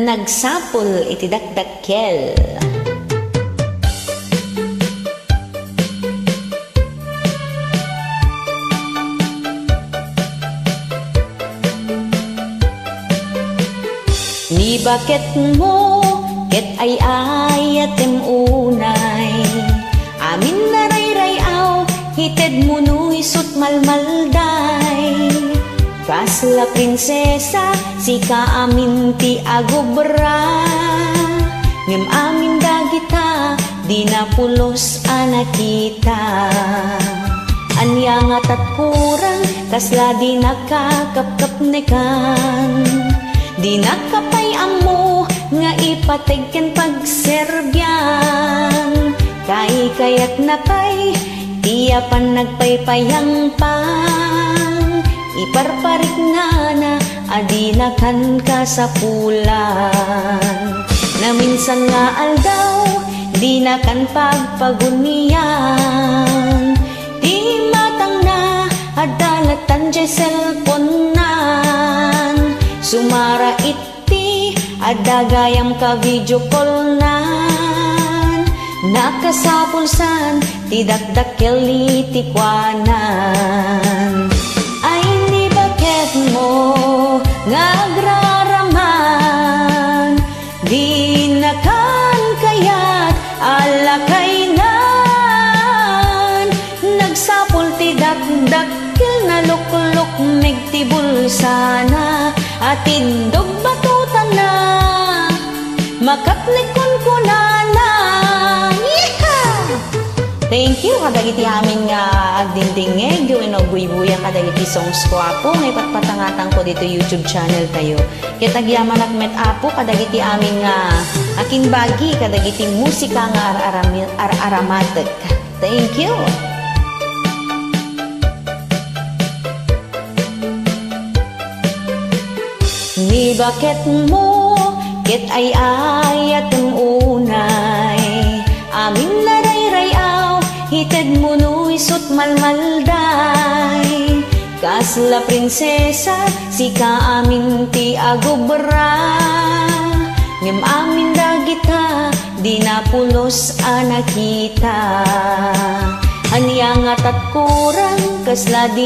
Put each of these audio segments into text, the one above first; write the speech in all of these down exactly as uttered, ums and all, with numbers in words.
nagsapol iti dakdakkel. Ni bakit mo ket ay ayatem unay, amin na ray-rayaw hited mo nuisot malmalday. Kasla prinsesa si ka amin ti agobra, ngem amin dagita di na pulos anakita. Anya nga tat kurang kasla di nakakapkapnekan, di nakapay amo nga ipategken pagserbyan. Kay kayat napay tiyapan nagpaypayang pang, iparparik nga na adina kan kasapulan. Na minsan nga aldaw di na kan pagpagunian, di matang na adalatan jay cellphone nan. Sumara iti adagayam ka video call nan, nakasapulsan ti dakdakkel iti kwanan. Ay ni bakit mo ngagraraman, di nakan kayat alakay nan. Nagsapul ti dakdakkel na lukluk megtibul sana, atindog batutan na makaplikon ko na na. Thank you kadagiti amin nga agdindingeg gawin o buy-buya kadagiti songs ko apo ngay patpatangatang ko dito YouTube channel tayo. Kitagyaman at met apo kadagiti amin nga akin bagi kadagiti musika nga ar-aramatek. Thank you. Ni bakit mo ket ay ayatem unay, amin na ray-rayaw hited mo nuisot malmalday. Kasla prinsesa si ka amin ti agobra, ngem amin dagita di na pulos anakita. Anya nga tat kurang kasla di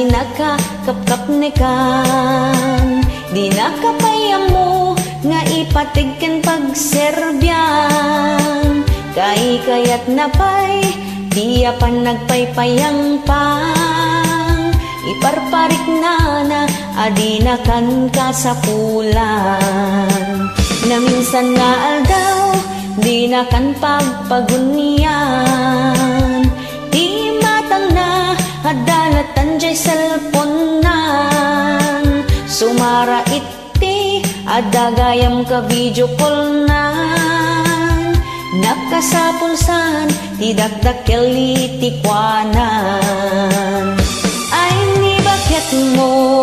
nakakapkapnekan, di nakapayam mo nga ipatigken pagserbyan. Kay kayat napay tiyapan nagpaypayang pang, iparparik na na adina kan kasapulan. Na minsan nga aldaw di na kan pagpagunian, di matang na adalatan jay cellphone nan. Sumara iti adagayam ka video call nan, nakasapulsan ti dakdakkel iti kwanan. Ay ni bakit mo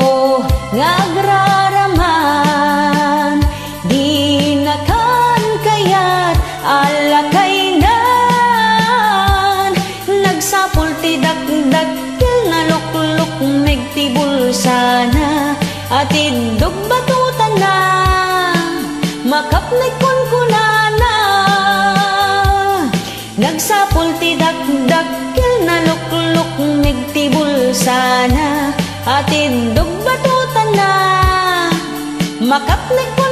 ngagraraman, di nakan kayat alakay nan. Nagsapul ti dakdakkel na lukluk megtibul sana, atindog batutan na makaplikon ko na na. Nagsapul ti dakdakkel na lukluk megtibul sana, atindog batutan na makaplikon